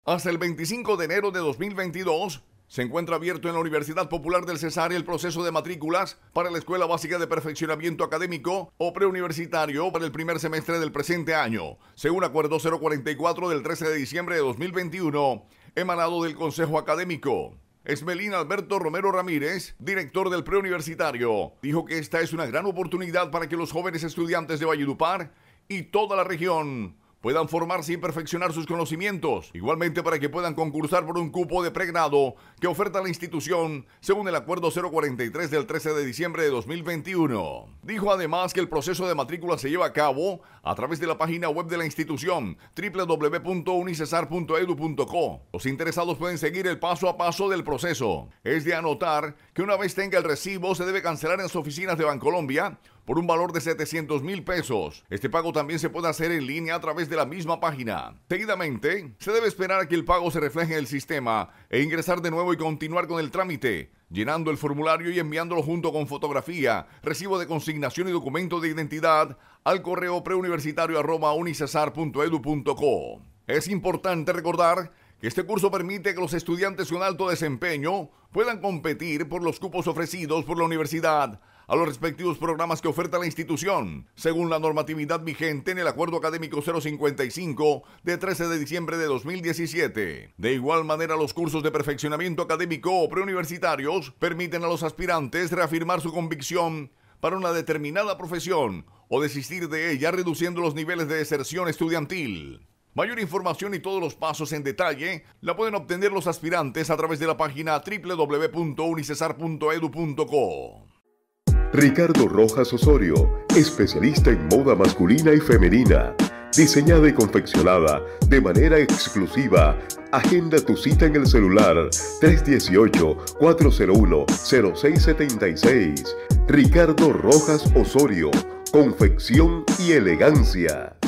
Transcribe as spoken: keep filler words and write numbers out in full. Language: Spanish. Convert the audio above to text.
Hasta el veinticinco de enero de dos mil veintidós, se encuentra abierto en la Universidad Popular del Cesar el proceso de matrículas para la Escuela Básica de Perfeccionamiento Académico o Preuniversitario para el primer semestre del presente año, según Acuerdo cero cuarenta y cuatro del trece de diciembre de dos mil veintiuno, emanado del Consejo Académico. Esmelín Alberto Romero Ramírez, director del Preuniversitario, dijo que esta es una gran oportunidad para que los jóvenes estudiantes de Valledupar y toda la región puedan formarse y perfeccionar sus conocimientos, igualmente para que puedan concursar por un cupo de pregrado que oferta la institución según el Acuerdo cero cuarenta y tres del trece de diciembre de dos mil veintiuno. Dijo además que el proceso de matrícula se lleva a cabo a través de la página web de la institución doble u doble u doble u punto unicesar punto edu punto co. Los interesados pueden seguir el paso a paso del proceso. Es de anotar que una vez tenga el recibo se debe cancelar en las oficinas de Bancolombia por un valor de setecientos mil pesos. Este pago también se puede hacer en línea a través de la misma página. Seguidamente, se debe esperar a que el pago se refleje en el sistema e ingresar de nuevo y continuar con el trámite, llenando el formulario y enviándolo junto con fotografía, recibo de consignación y documento de identidad al correo preuniversitario arroba unicesar punto edu punto co. Es importante recordar que este curso permite que los estudiantes con alto desempeño puedan competir por los cupos ofrecidos por la universidad a los respectivos programas que oferta la institución, según la normatividad vigente en el Acuerdo Académico cero cincuenta y cinco de trece de diciembre de dos mil diecisiete. De igual manera, los cursos de perfeccionamiento académico o preuniversitarios permiten a los aspirantes reafirmar su convicción para una determinada profesión o desistir de ella, reduciendo los niveles de deserción estudiantil. Mayor información y todos los pasos en detalle la pueden obtener los aspirantes a través de la página doble u doble u doble u punto unicesar punto edu punto co. Ricardo Rojas Osorio, especialista en moda masculina y femenina, diseñada y confeccionada de manera exclusiva. Agenda tu cita en el celular tres uno ocho, cuatro cero uno, cero seis siete seis. Ricardo Rojas Osorio, confección y elegancia.